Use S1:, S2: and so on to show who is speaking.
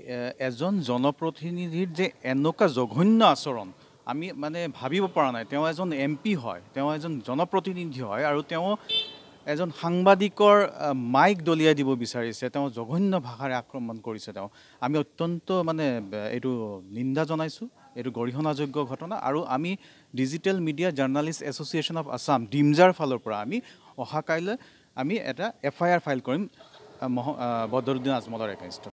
S1: এজন জনপ্ৰতিনিধিৰ যে এনেকুৱা জঘন্য আচৰণ আমি মানে ভাবিব পৰা নাই। তেওঁ এজন MP হয়, তেওঁ এজন জনপ্ৰতিনিধি হয় আৰু তেওঁ এজন সাংবাদিকৰ মাইক দলিয়াই দিব বিচাৰিছে। তেওঁ জঘন্য ভাষাৰে আক্ৰমণ কৰিছে। আমি অত্যন্ত মানে এইটো নিন্দা জনাইছোঁ। এইটো গৰিহণাযোগ্য ঘটনা আৰু আমি digital media journalist association of Assam ডিমজাৰ ফালৰ পৰা আমি অহা কাইলৈ আমি এটা FIR ফাইল কৰিম বদৰুদ্দিন আজমলৰ এগেইনষ্টত।